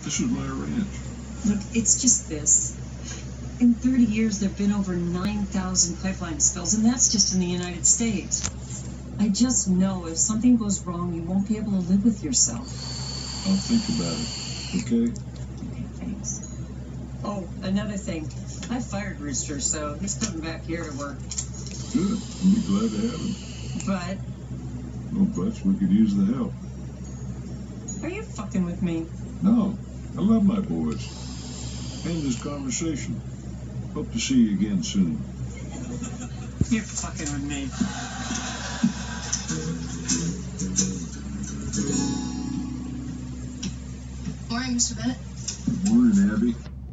This is my ranch. Look, it's just this. In 30 years, there have been over 9,000 pipeline spills, and that's just in the United States. I just know if something goes wrong, you won't be able to live with yourself. I'll think about it, okay? Okay, thanks. Oh, another thing. I fired Rooster, so he's coming back here to work. Good. I'll be glad to have him. But? No buts. We could use the help. Are you fucking with me? No. I love my boys. End this conversation. Hope to see you again soon. You're fucking with me. Morning, Mr. Bennett. Good morning, Abby.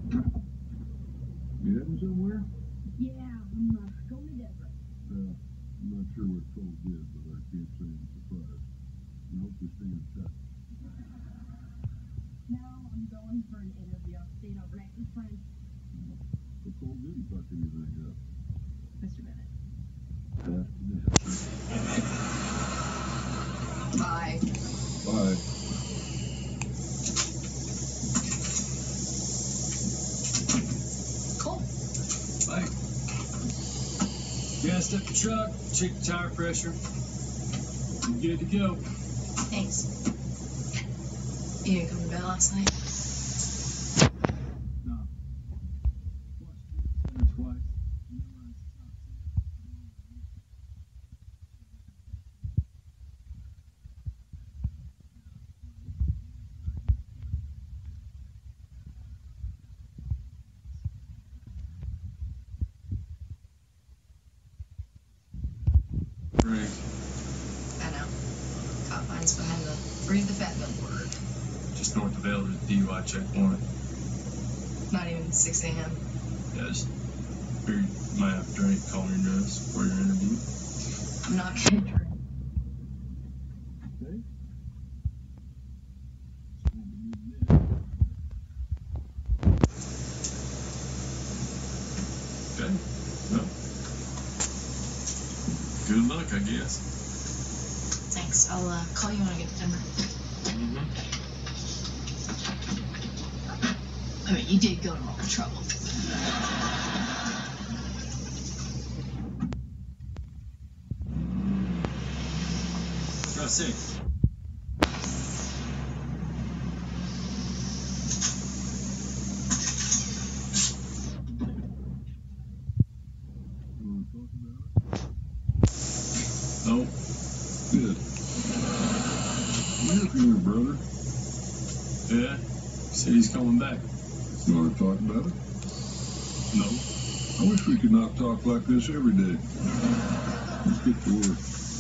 You heading somewhere? Yeah, I'm going to Denver. I'm not sure what Cole did, but I can't say I'm surprised. I hope we stay in touch. No, I'm going for an interview. I'm staying overnight with friends. But Cole didn't fuck anything up. Mr. Bennett. That's the answer. Bye. Bye. Cool. Bye. Gassed up the truck, checked the tire pressure. I'm good to go. Thanks. You didn't come to bed last night? No. Watched it twice. Right. I know. Cop lines behind the Free the Fat billboard. Just north of Elder, DUI checkpoint. Not even 6 a.m. Yes. Figured you might have a drink, calm your nerves before your interview. I'm not gonna drink. Okay. Okay. Well. Good luck, I guess. Thanks. I'll call you when I get to Denver. Mm-hmm. I mean, you did go to all the trouble. I see. You want to talk about it? Oh, Good. I'm here for your brother. yeah. Said he's coming back. You want to talk about it? No. I wish we could not talk like this every day. Let's get to work.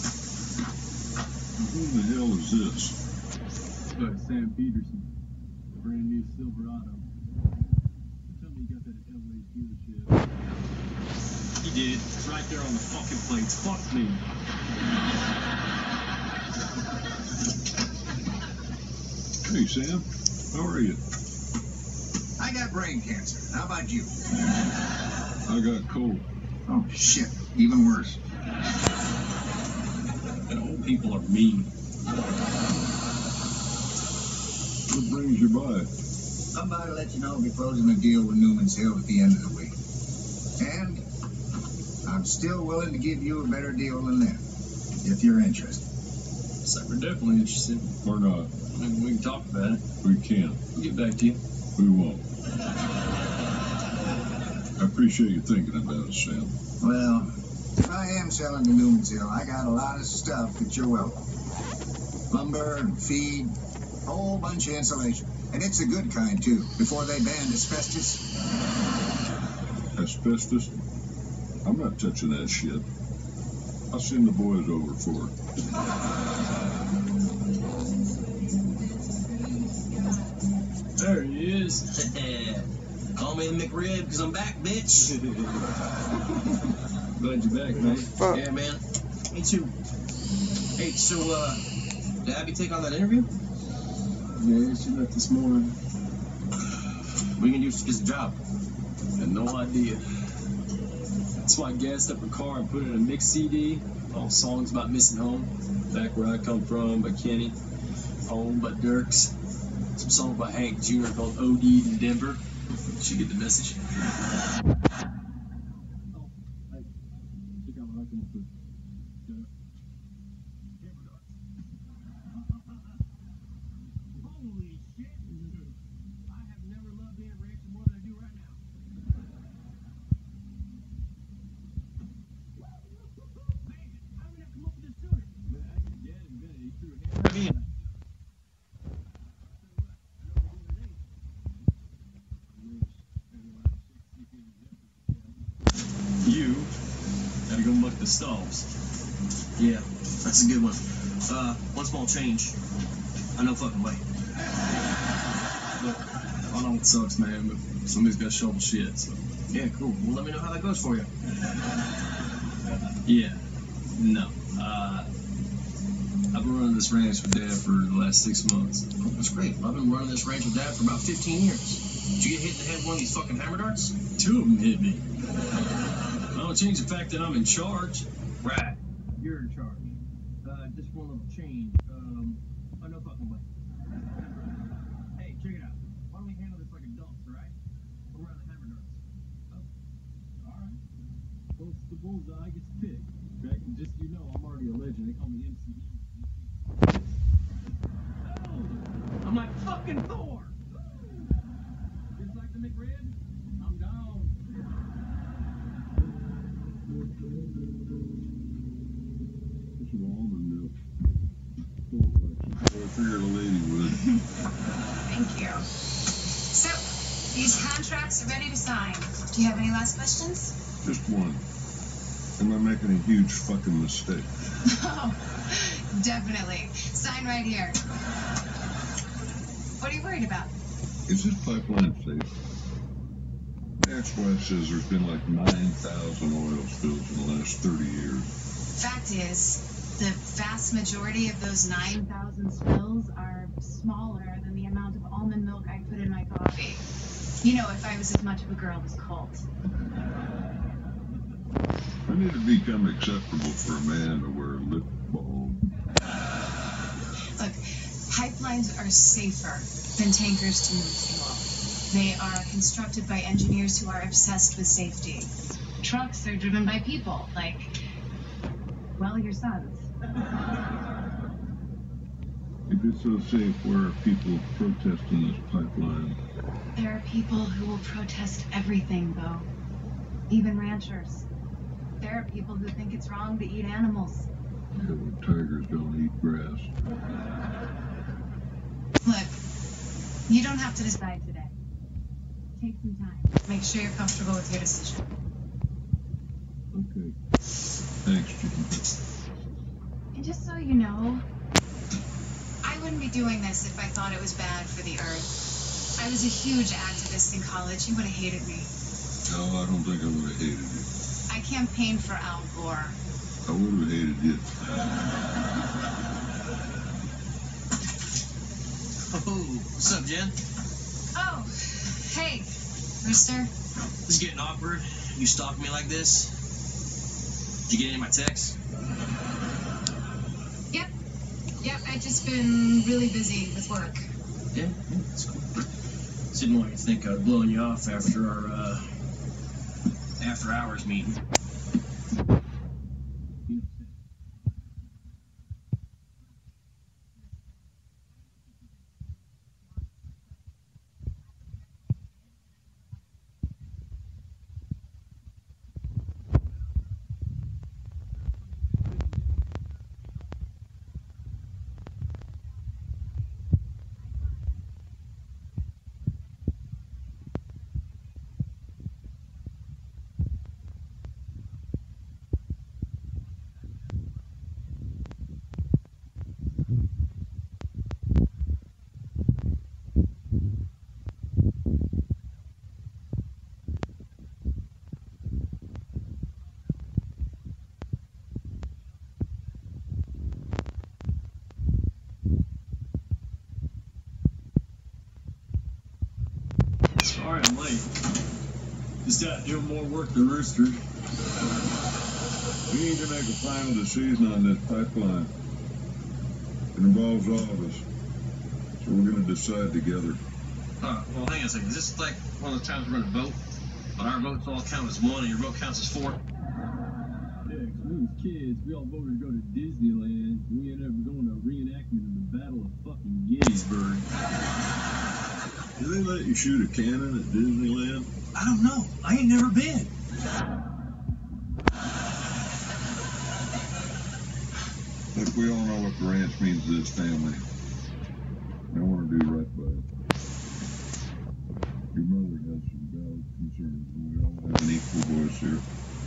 Who the hell is this? Sam Peterson. Brand new Silverado. Tell me you got that at LA dealership. He did. It's right there on the fucking plates. Fuck me. Hey, Sam. How are you? I got brain cancer. How about you? I got cold. Oh, shit. Even worse. And old people are mean. What brings you by? I'm by to let you know we're closing a deal with Newman's Hill at the end of the week. And I'm still willing to give you a better deal than them, if you're interested. So we're definitely interested. Or not? I mean, we can talk about it. We can't. We'll get back to you. We won't. I appreciate you thinking about us, Sam. Well, if I am selling to Newman's Hill, I got a lot of stuff that you're welcome. Lumber and feed, a whole bunch of insulation. And it's a good kind, too, before they banned asbestos. Asbestos? I'm not touching that shit. I'll send the boys over for it. There he is. Call me the McRib because I'm back, bitch. Glad you're back, man. Yeah, man. Me too. Hey, so, did Abby take on that interview? Yeah, she left this morning. What are you gonna do if she gets a job? Had no idea. That's why I gassed up her car and put it in a mix CD. All songs about missing home. Back Where I Come From by Kenny. Home by Dirks. Some song by Hank Jr. called OD in Denver. You should get the message. Holy shit! I have never loved Aunt Rachel more than I do right now. Man, how did I come up with this sooner? Man, actually, Dad invented it. He threw a hand at me. You gotta go muck the stalls. Yeah, that's a good one. One small change. I know fucking way. Look, I know it sucks, man, but somebody's got to shovel shit, so. Yeah, cool. Well, let me know how that goes for you. Yeah. No. I've been running this ranch with Dad for the last 6 months. Oh, that's great. I've been running this ranch with Dad for about 15 years. Did you get hit in the head with one of these fucking hammer darts? 2 of them hit me. I don't change the fact that I'm in charge. Right. You're in charge. Just one little change. I know fucking way. Hey, check it out. Why don't we handle this like adults, right? We're around the hammer darts. Oh. Alright. Close to the bullseye gets picked. In fact, just so you know, I'm already a legend. They call me MCD. I'm like fucking Thor! Just like the McRib, I'm down. This is almond milk. I figured a lady would. Thank you. So, these contracts are ready to sign. Do you have any last questions? Just one. Am I making a huge fucking mistake? Oh, definitely. Sign right here. What are you worried about? Is this pipeline safe? Ex-wife says there's been like 9,000 oil spills in the last 30 years. Fact is, the vast majority of those 9,000 spills are smaller than the amount of almond milk I put in my coffee. You know, if I was as much of a girl as Colt. I need to become acceptable for a man to wear a lip balm. Look, pipelines are safer than tankers to move fuel. They are constructed by engineers who are obsessed with safety. Trucks are driven by people, like, well, your sons. If it's so safe, where are people protesting this pipeline? There are people who will protest everything, though. Even ranchers. There are people who think it's wrong to eat animals. Yeah, but tigers don't eat grass. Look, you don't have to decide today. Take some time. Make sure you're comfortable with your decision. Okay. Thanks, Jim. And just so you know, I wouldn't be doing this if I thought it was bad for the Earth. I was a huge activist in college. You would have hated me. No, I don't think I would have hated you. I campaigned for Al Gore. I would have hated you. Oh, what's up, Jen? Oh, hey, mister. This is getting awkward. You stalking me like this? Did you get any of my texts? Yep, I've just been really busy with work. Yeah, that's cool. Just didn't want you to think I was blowing you off after our, after-hours meeting. Sorry I'm late. Just out doing more work than Rooster. We need to make a final decision on this pipeline. It involves all of us. So we're going to decide together. Well, hang on a second. Is this like one of those times we're going to vote? But our votes all count as one and your vote counts as four? Yeah, 'cause we was kids, we all voted to go to Disneyland. We ended up going to a reenactment of the Battle of fucking Gettysburg. Do they let you shoot a cannon at Disneyland? I don't know. I ain't never been. Look, we all know what the ranch means to this family. I want to do right by it. Your mother has some valid concerns, and we all have an equal voice here.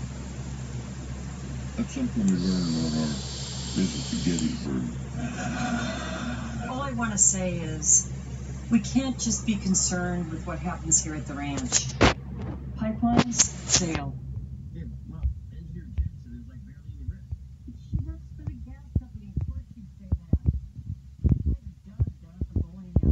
That's something we learned on our visit to Gettysburg. All I want to say is, we can't just be concerned with what happens here at the ranch. Pipelines fail. Yeah, well, engineer Jen said there's like barely any risk. She works for the gas company. Of course she'd say that. Where's Doug down at the bowling alley?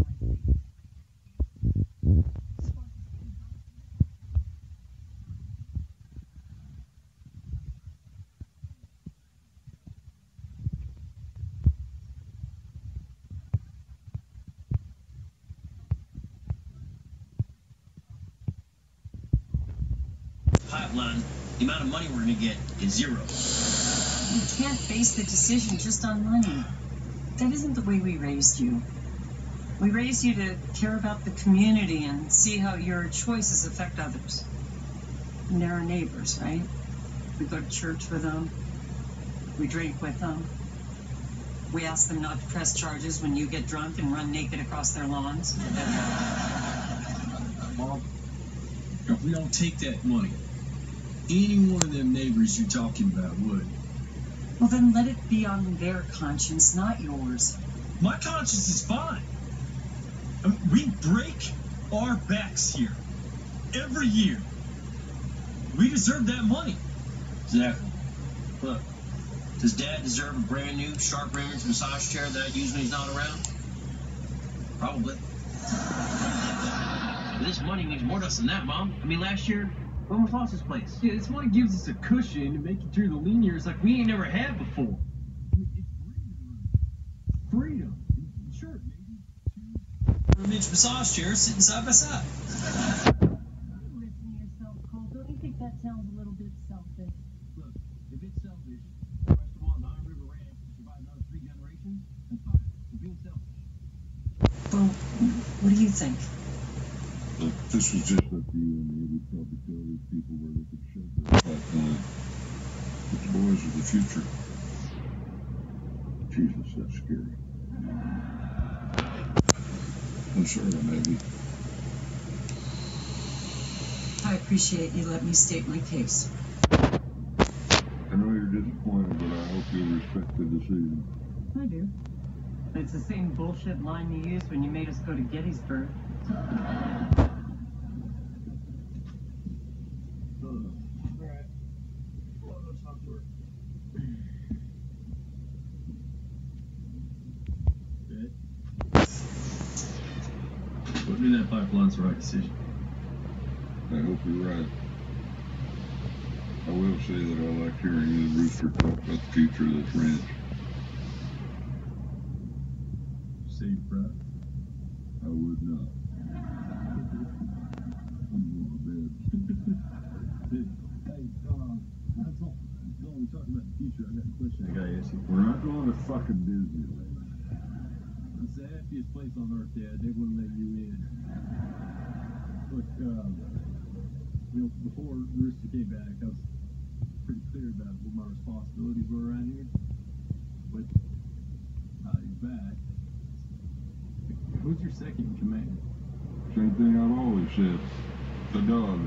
Pipeline, the amount of money we're going to get is zero. You can't base the decision just on money. That isn't the way we raised you. We raised you to care about the community and see how your choices affect others. And they're our neighbors, right? We go to church with them. We drink with them. We ask them not to press charges when you get drunk and run naked across their lawns. Mom, if we don't take that money, any one of them neighbors you're talking about would. Well, then let it be on their conscience, not yours. My conscience is fine. I mean, we break our backs here every year. We deserve that money. Exactly. Look, does Dad deserve a brand new sharp range massage chair that I use when he's not around? Probably. But this money means more to us than that, Mom. I mean, last year, we almost lost this place. Yeah, this money gives us a cushion to make it through the lean years like we ain't never had before. I mean, it's freedom. Sure, maybe two Image massage chairs sitting side by side. Listen to yourself, Cole. Don't you think that sounds a little bit selfish? Look, if it's selfish, the rest of them on the Iron River Ranch to survive another 3 generations, then fine. We're being selfish. Well, what do you think? Look, this was just up to you and me. We'd probably tell these people where they could shove their pipeline. But the boys are the future. Jesus, that's scary. I'm sorry, maybe. I appreciate you letting me state my case. I know you're disappointed, but I hope you'll respect the decision. I do. It's the same bullshit line you used when you made us go to Gettysburg. Alright. Well, let's talk to her. Dad? Putting in that pipeline's the right decision. I hope you're right. I will say that I like hearing you and Rooster talk about the future of this ranch. Say you're proud. I would not. I'm going to bed. Hey, that's all we talking about the future. I got a question I gotta ask you. We're not going to fucking Disneyland. It's the happiest place on earth, Dad. They wouldn't let you in. Look, before Rooster came back, I was pretty clear about what my responsibilities were around here. But he's back. Who's your second in command? Same thing I've always said. The dog.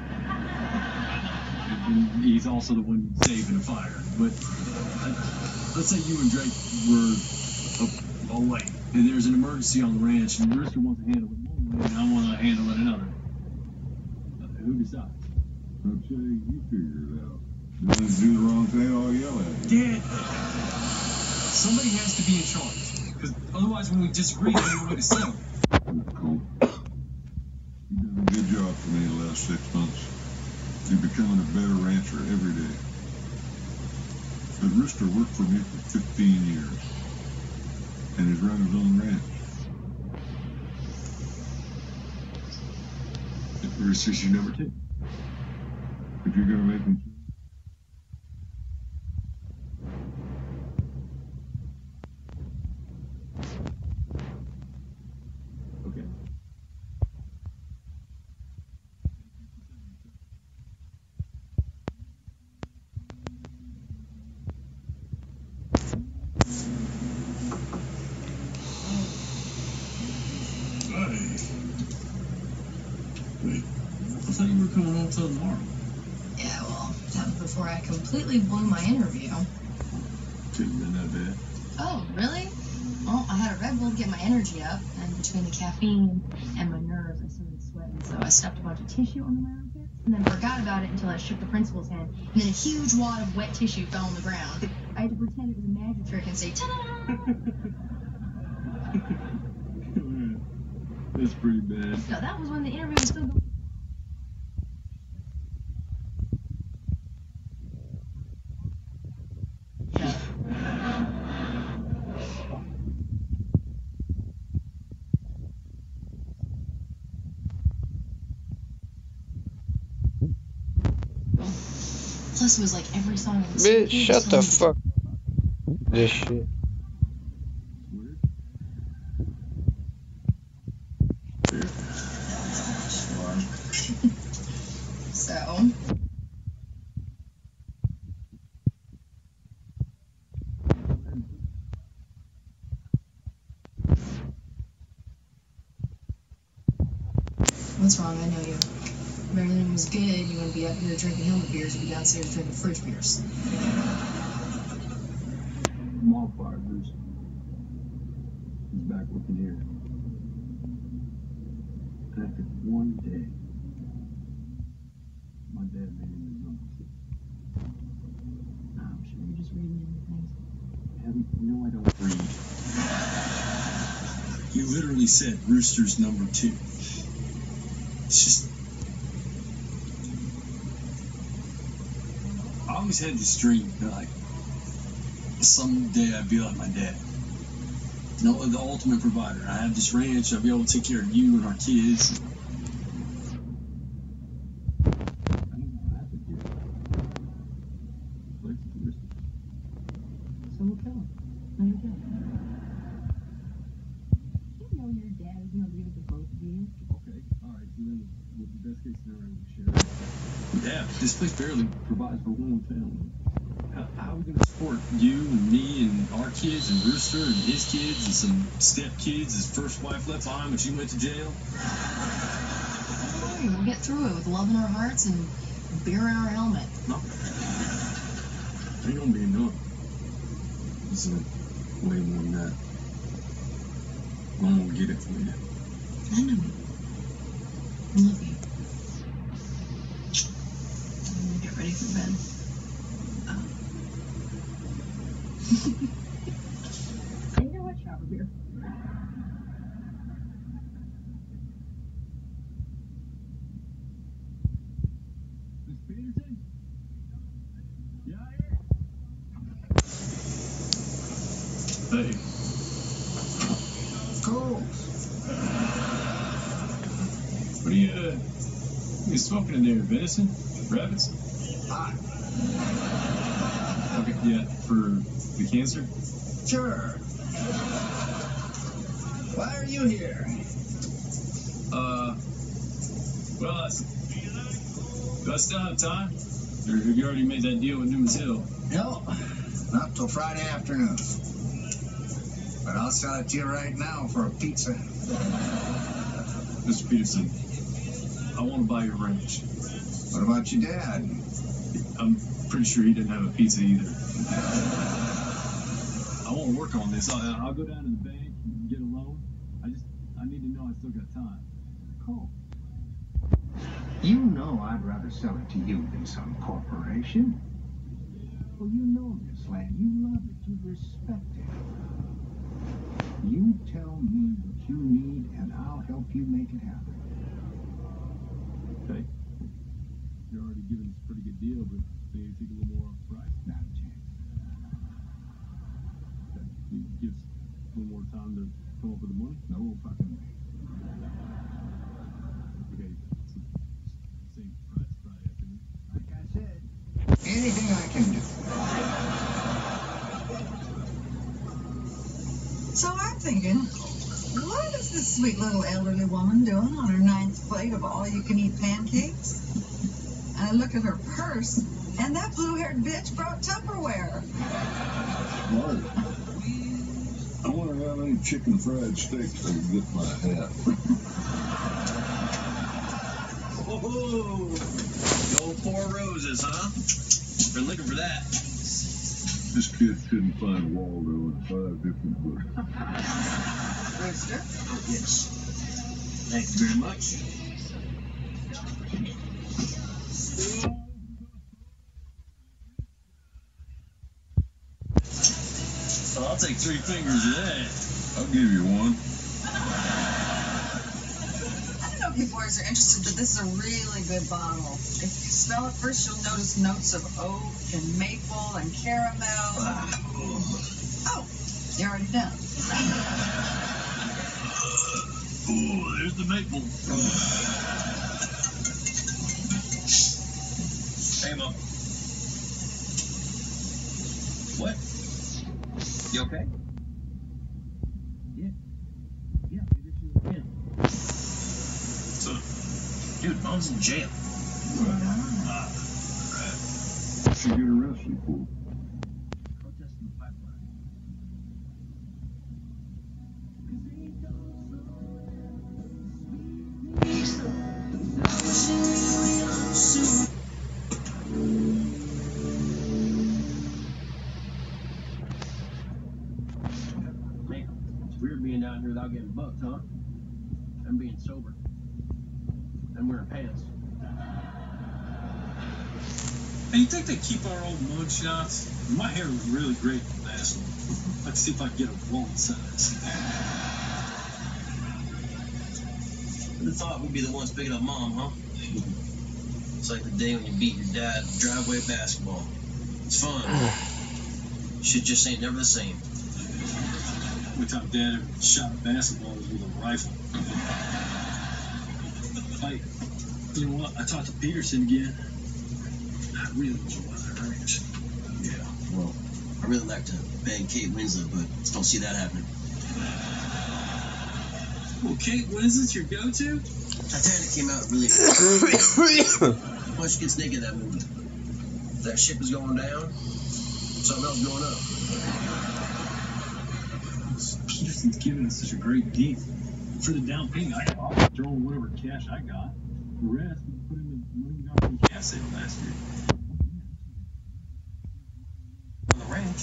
And he's also the one saving the fire. But let's say you and Drake were away, and there's an emergency on the ranch, and Rooster wants to handle it one way, and I want to handle it another. Who decides? I'd say you figure it out. If you do the wrong thing, I'll yell at you. Dad, somebody has to be in charge, because otherwise when we disagree, there's no way to settle. Cool. You've done a good job for me the last 6 months. You're becoming a better rancher every day. But Rooster worked for me for 15 years, and he's run his own ranch. Rooster's your number 2. If you're gonna make them. Okay. Wait, I thought you were coming home till tomorrow. Yeah, well, that was before I completely blew my interview. Couldn't have been that bad. Oh, really? Well, I had a Red Bull to get my energy up, and between the caffeine and my nerves, I started sweating. So I stuffed a bunch of tissue under my armpits, and then forgot about it until I shook the principal's hand, and then a huge wad of wet tissue fell on the ground. I had to pretend it was a magic trick and say, ta-da! That's pretty bad. No, that was when the interview was still going. Plus, it was like every song in the Bitch, shut the fuck up. This shit. So, what's wrong? I know you. If everything was good, you wouldn't be up here drinking helmet beers, you'd be downstairs drinking fridge beers. I'm all fired, Bruce. He's back working here. After one day, my dad made him his number 2. I'm sure you're just reading into things. Abby, you know I don't read. You literally said Rooster's number 2. It's just... I always had this dream that, like, someday I'd be like my dad. You know, the ultimate provider. I have this ranch, I'll be able to take care of you and our kids. I don't know what happened here. Place is Rooster. So we'll kill him. No, you kill him. You know your dad is gonna leave it to both of you. Okay, alright, so then with the best case scenario we share. Yeah, this place barely provides for one family. How are we going to support you and me and our kids and Rooster and his kids and some step-kids his first wife left behind when she went to jail? Don't worry, we'll get through it with love in our hearts and beer in our helmet. No. Ain't gonna be enough. This is way more than that. I'm gonna get it for you. I know. I love you. I'm gonna get ready for bed. You know what? Shower beer. Miss Peterson? You out here? Hey. Cool. What are you smoking in there? Venison? Rabbits? Hot. Okay, yeah, for the cancer? Sure. Why are you here? Well, do I still have time? Or have you already made that deal with Newman's Hill? No, not till Friday afternoon. But I'll sell it to you right now for a pizza. Mr. Peterson, I want to buy your ranch. What about your dad? I'm pretty sure he didn't have a pizza either. I want to work on this. I'll go down to the bank and get a loan. I need to know I still got time. Cool. You know I'd rather sell it to you than some corporation. Well, you know this land. You love it. You respect it. You tell me what you need, and I'll help you make it happen. Okay. You're already giving us a pretty good deal, but they take a little more off the price. Not a chance. Okay. You give us a little more time to come up with the money? No fucking way. Okay. So anything I can do. So I'm thinking, what is this sweet little elderly woman doing on her 9th plate of all-you-can-eat pancakes? And I look at her purse, and that blue-haired bitch brought Tupperware. Smart. I wonder how many chicken fried steaks I can get in my hat. Whoa! The old 4 roses, huh? Been looking for that. This kid couldn't find Waldo in 5 different books. Rooster? Oh, yes. Thank you very much. So I'll take 3 fingers of that. I'll give you one. I don't know if you boys are interested, but this is a really good bottle. If you smell it first, you'll notice notes of oak and maple and caramel. Oh, you're already done. Ooh, there's the maple. Hey, Mom. What? You okay? Yeah. Yeah, maybe she was in. So, dude, Mom's in jail. Right. What'd she get arrested for? Protesting the pipeline. Man, it's weird being down here without getting bucked, huh? And being sober. And wearing pants. Hey, you think they keep our old mug shots? My hair was really great in the last one. Let's see if I can get a wallet size. Who'd have thought we'd be the ones picking up Mom, huh? It's like the day when you beat your dad at driveway basketball. It's fun. Shit just ain't never the same. Every time Dad ever shot a basketball was with a rifle. Hey, you know what? I talked to Peterson again. I really enjoy that ranch. Yeah, well, I really like to bang Kate Winslet, but don't see that happening. Well, Kate Winslet's your go-to? Titanic came out really Well, she gets naked in that movie. If that ship is going down, something else going up. Peterson's giving us such a great deal. For the down payment, I'll throw in whatever cash I got. The rest, we put in the money we got from the gas sale last year. On the ranch.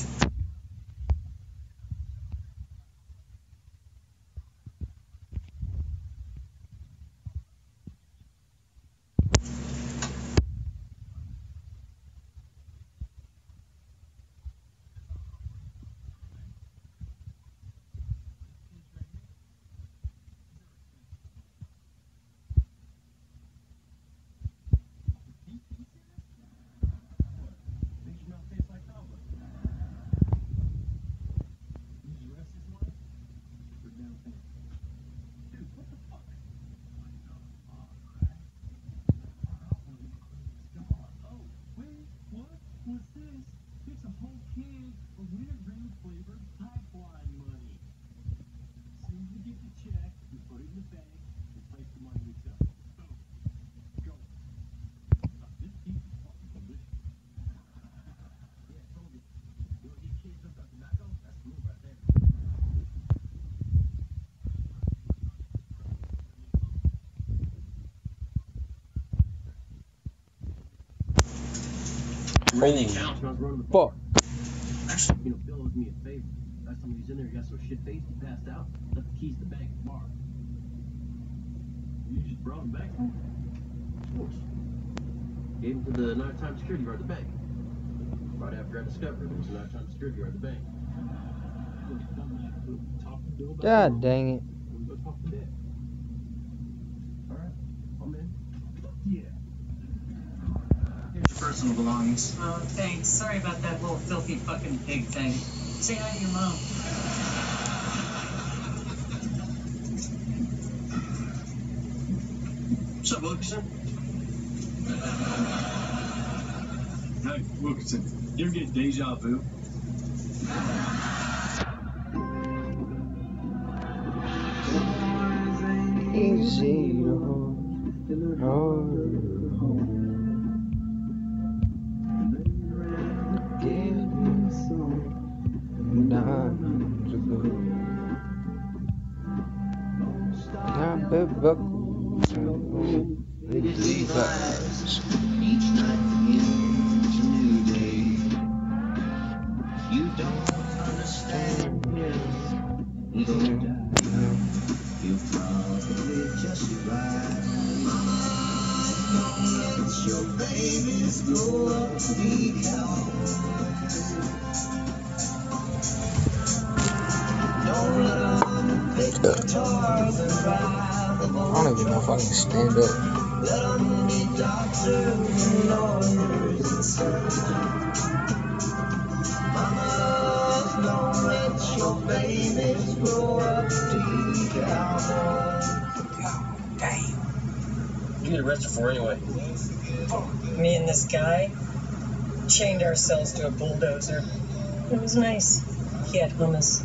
Holy fuck. Actually, you know, Bill owes me a favor. Last time he was in there, he got so shit-faced, he passed out. Left the keys to the bank at the bar. You just brought him back? Of course. Gave him to the nighttime security guard at the bank. Right after I discovered there was a nighttime security guard at the bank. God dang it. Go talk to Dick. All right, I'm in. Yeah. Here's your personal belongings. Oh, thanks. Sorry about that little filthy fucking pig thing. Say hi to your mom. What's up, Wilkerson? Hey, Wilkinson, you ever get deja vu? Easy to hold, hard to hold. Give me some diamonds ago. Now, baby, buckle the Levi's. Each night begins a new day. You don't understand me. You go down. You probably just right. Mama, don't let your babies grow up to be cowboys. Don't let them pick guitars and ride the boat. I don't even know if I can stand up. Let them be doctors and lawyers and surgeons. Mama, don't let your babies grow up to be cowboys. Damn. You get arrested for anyway. Me and this guy chained ourselves to a bulldozer. It was nice. He had hummus.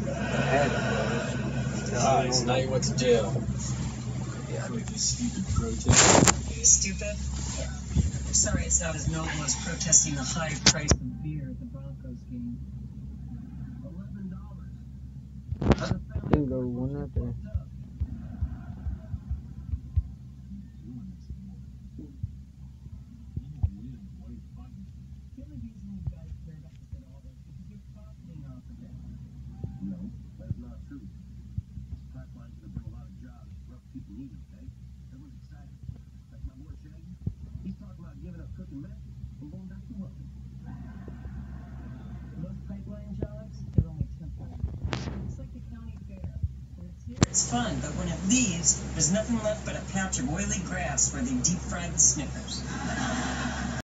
Nice. Now you went to jail. Yeah, with this stupid protest. Stupid? Yeah. Sorry it's not as noble as protesting the high price of beer at the Broncos game. $11. Didn't go one right there. The only reason you guys care about this at all is because you're profiting off of it. No, that's not true. This pipeline's gonna bring a lot of jobs. Rough people need it, okay? Everyone's excited. Like my boy Shaggy. He's talking about giving up cooking meth and going back to work. Those pipeline jobs, they're only temporary. It's like the county fair. When it's here, it's fun, but when it leaves, there's nothing left but a patch of oily grass where they deep fry the Snickers.